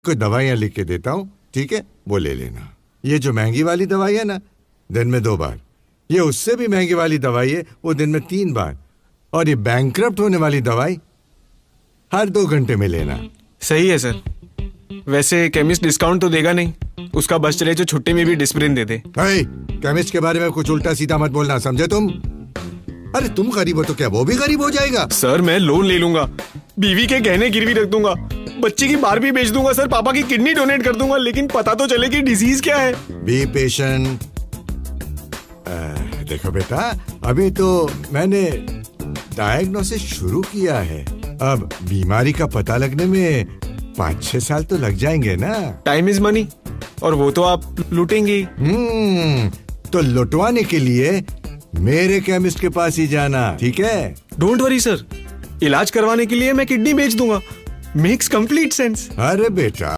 कोई दवाइयाँ लिख के देता हूँ, ठीक है, वो ले लेना। ये जो महंगी वाली दवाई है ना, दिन में 2 बार। ये उससे भी महंगी वाली दवाई है, वो दिन में 3 बार। और ये बैंकक्रप्ट होने वाली दवाई हर 2 घंटे में लेना। सही है सर। वैसे केमिस्ट डिस्काउंट तो देगा नहीं, उसका बस चले तो छुट्टी में भी डिस्प्रिन दे दे। केमिस्ट के बारे में कुछ उल्टा सीधा मत बोलना, समझे तुम? अरे तुम गरीब हो तो क्या वो भी गरीब हो जाएगा? सर मैं लोन ले लूंगा, बीवी के गहने गिरवी रख दूंगा, बच्ची की बारबी बेच दूंगा, सर पापा की किडनी डोनेट कर दूंगा, लेकिन पता तो चले कि डिजीज क्या है। Be patient. देखो बेटा, अभी तो मैंने डायग्नोसिस शुरू किया है, अब बीमारी का पता लगने में 5-6 साल तो लग जाएंगे ना। टाइम इज मनी, और वो तो आप लूटेंगे। तो लुटवाने के लिए मेरे केमिस्ट के पास ही जाना, ठीक है? डोंट वरी सर, इलाज करवाने के लिए मैं किडनी बेच दूंगा। Makes complete sense. अरे बेटा